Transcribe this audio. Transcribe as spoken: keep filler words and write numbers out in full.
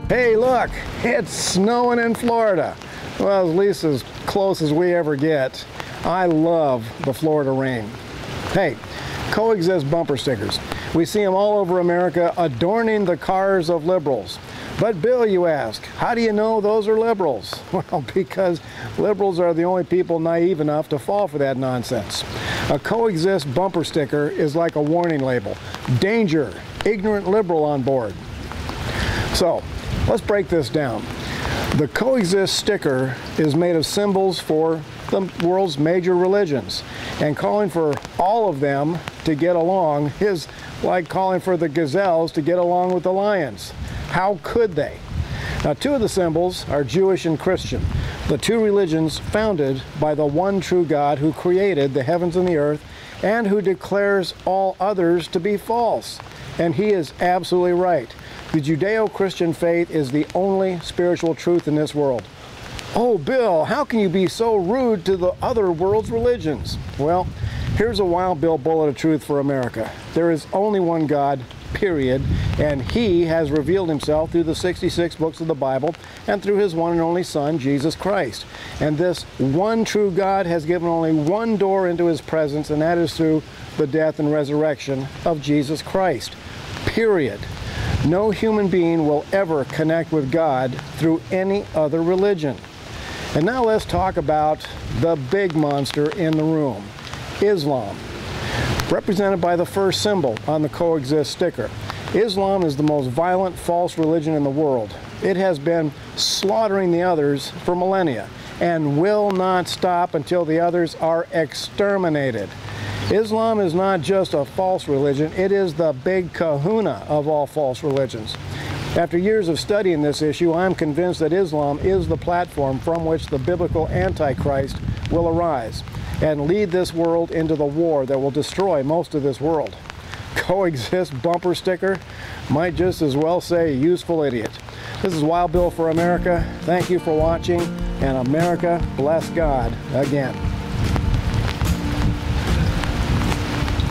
Hey look, it's snowing in Florida. Well, at least as close as we ever get. I love the Florida rain. Hey, COEXIST bumper stickers. We see them all over America adorning the cars of liberals. But Bill, you ask, how do you know those are liberals? Well, because liberals are the only people naive enough to fall for that nonsense. A COEXIST bumper sticker is like a warning label. Danger, ignorant liberal on board. So, let's break this down. The COEXIST sticker is made of symbols for the world's major religions, and calling for all of them to get along is like calling for the gazelles to get along with the lions. How could they? Now, two of the symbols are Jewish and Christian, the two religions founded by the one true God who created the heavens and the earth and who declares all others to be false. And he is absolutely right. The Judeo-Christian faith is the only spiritual truth in this world. Oh, Bill, how can you be so rude to the other world's religions? Well, here's a Wild Bill bullet of truth for America. There is only one God, period, and he has revealed himself through the sixty-six books of the Bible and through his one and only Son, Jesus Christ. And this one true God has given only one door into his presence, and that is through the death and resurrection of Jesus Christ, period. No human being will ever connect with God through any other religion. And now let's talk about the big monster in the room, Islam, represented by the first symbol on the COEXIST sticker. Islam is the most violent false religion in the world. It has been slaughtering the others for millennia and will not stop until the others are exterminated. Islam is not just a false religion, it is the big kahuna of all false religions. After years of studying this issue, I'm convinced that Islam is the platform from which the biblical Antichrist will arise and lead this world into the war that will destroy most of this world. COEXIST bumper sticker might just as well say useful idiot. This is Wild Bill for America. Thank you for watching, and America bless God again.